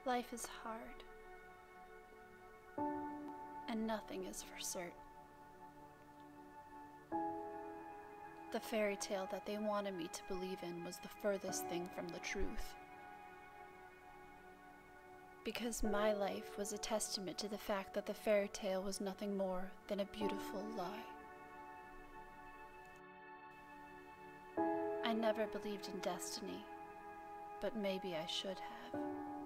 Life is hard, and nothing is for certain. The fairy tale that they wanted me to believe in was the furthest thing from the truth. Because my life was a testament to the fact that the fairy tale was nothing more than a beautiful lie. I never believed in destiny, but maybe I should have.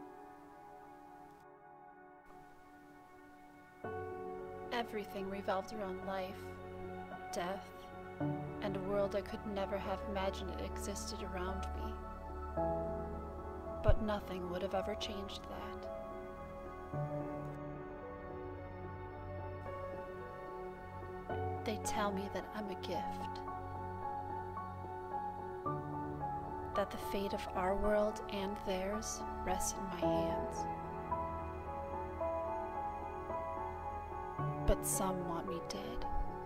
Everything revolved around life, death, and a world I could never have imagined it existed around me. But nothing would have ever changed that. They tell me that I'm a gift, that the fate of our world and theirs rests in my hands. But some want me dead.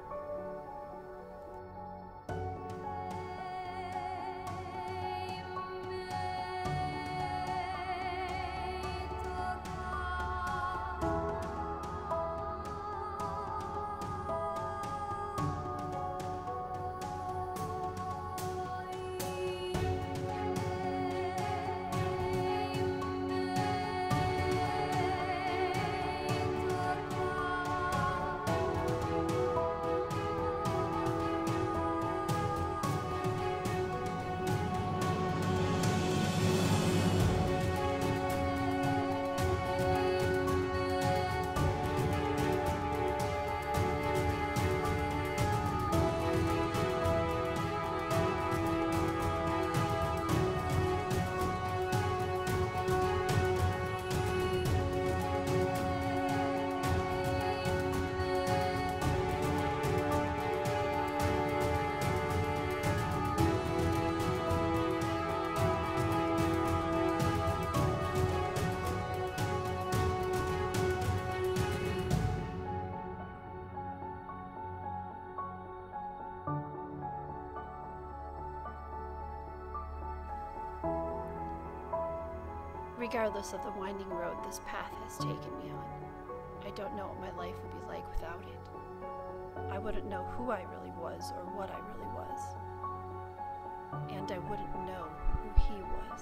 Regardless of the winding road this path has taken me on, I don't know what my life would be like without it. I wouldn't know who I really was or what I really was. And I wouldn't know who he was.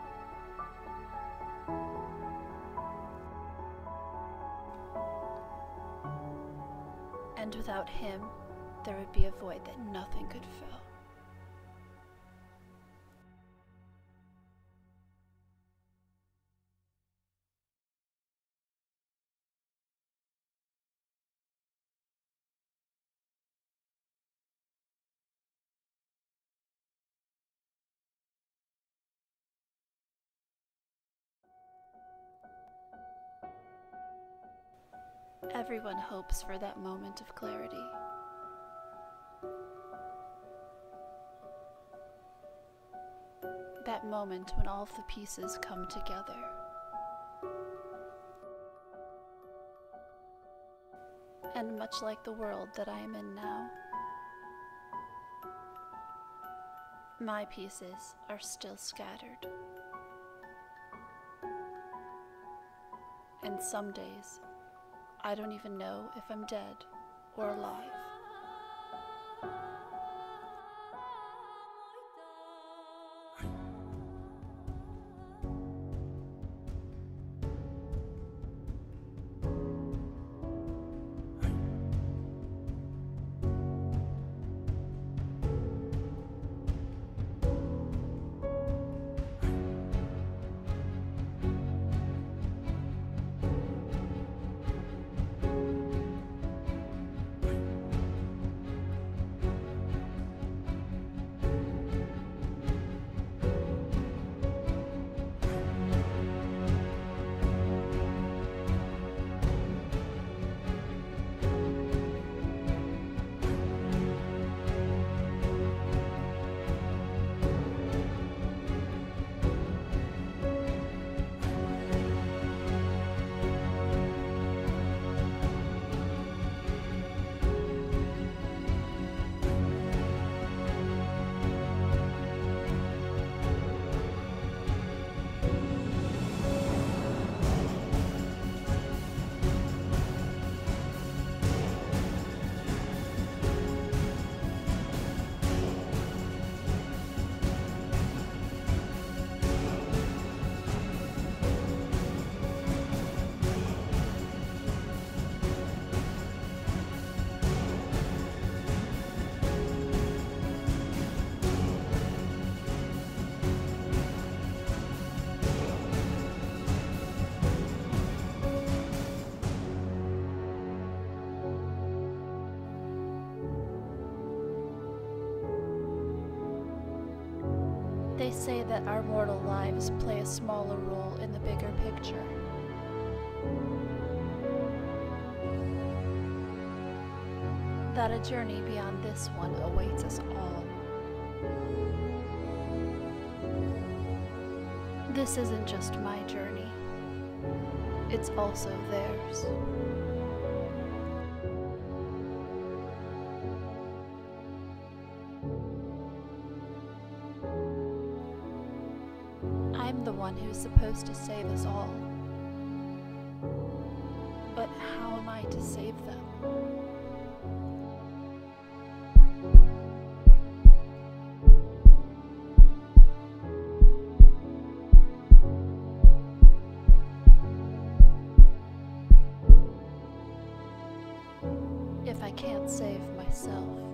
And without him, there would be a void that nothing could fill. Everyone hopes for that moment of clarity. That moment when all of the pieces come together. And much like the world that I am in now, my pieces are still scattered. And some days, I don't even know if I'm dead or alive. They say that our mortal lives play a smaller role in the bigger picture. That a journey beyond this one awaits us all. This isn't just my journey, it's also theirs. I'm the one who's supposed to save us all. But how am I to save them? If I can't save myself,